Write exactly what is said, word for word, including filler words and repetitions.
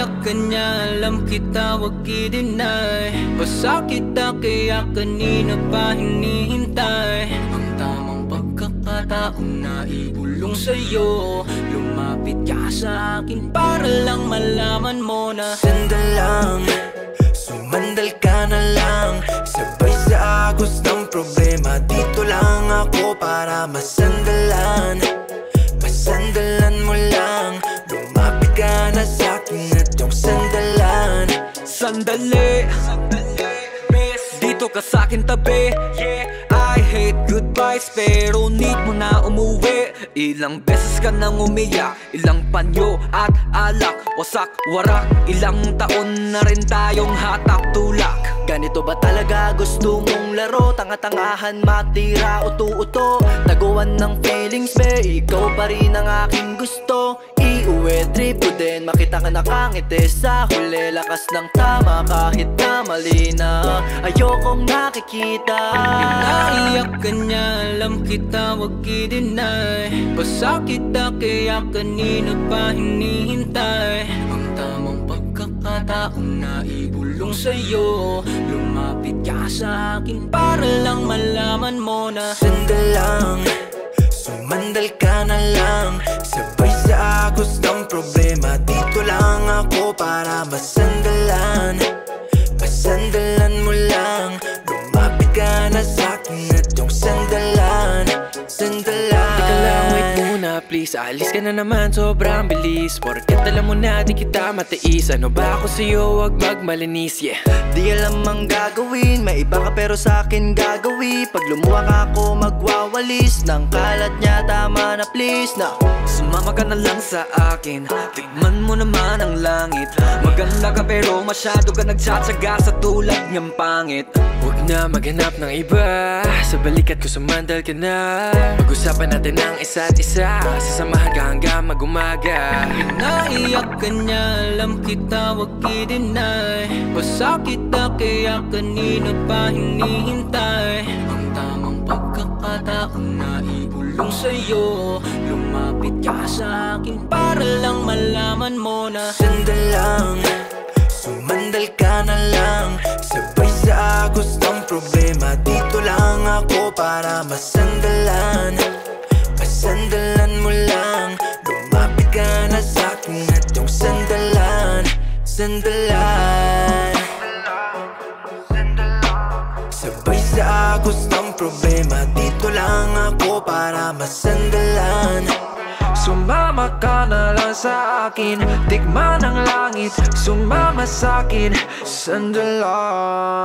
Naiyak ka niya, alam kita, wag i-deny. Basta kita kaya kanina pa hinihintay. Ang tamang pagkakataon na ibulong sa'yo. Lumapit ka sa akin para lang malaman mo na sandal lang, sumandal ka na lang. Sabay sa agos ng problema, dito lang ako para masandalan. Masandalan mo lang, lumapit ka na sa'kin at yung sandalan. Sandali, dito ka sa'kin tabi. I hate goodbyes pero need mo na umuwi. Ilang beses ka nang umiyak, ilang panyo at alak, wasak, warak. Ilang taon na rin tayong hatak tulak. Ganito ba talaga gusto mong laro? Tanga-tangahan, matira, uto-uto. Taguan ng feelings, be, ikaw pa rin ang aking gusto. Iuwi, trip ko din, makita ka nakangiti sa huli. Lakas ng tama kahit na mali na, ayokong nakikita. Naiyak ka niya, alam kita, wag i-deny. Basta kita kaya kanina pa hinihintay. Ang tamang pagkakataon na ibulong sa'yo. Lumapit ka sa akin para lang malaman mo na sandal lang, sumandal ka na lang. Sabay sa agos ng problema, dito lang ako para masandalan. Masandalan mo lang, lumapit ka na sa'kin at yung sandalan. Sandalan. Teka lang, wait muna please, alis ka na naman sobrang bilis. Porket alam mo na di kita matiis. Ano ba ako sa'yo, wag magmalinis, yeah. Di alam ang gagawin, may iba ka pero sa'kin gagawi. Pag lumuwak ako magwawalis ng kalat niya, tama na please na. Sumama ka na lang sa akin, tigman mo naman ang langit. Maganda ka pero masyado ka nagtsatsaga sa tulad niyang pangit. Huwag na maghanap ng iba, sa balikat ko sumandal ka na. Pag-usapan natin ang isa't isa, sasamahan ka hanggang mag-umaga. Naiyak ka niya, alam kita, wag i-deny. Basta kita kaya kanina pa hinihintay. Ang tamang pagkakataon na ibulong sa'yo. Lumapit ka sa akin para lang malaman mo na sandal lang, sumandal ka na lang. Sabay sa agos ng problema, dito lang ako para masandalan. Masandalan mo lang, lumapit ka na sa'kin at yung sandalan. Sandalan. Sabay sa agos ng problema, dito lang ako para masandalan. Sumama ka na lang sa akin, tikman ang langit. Sumama sa'kin, sandalan.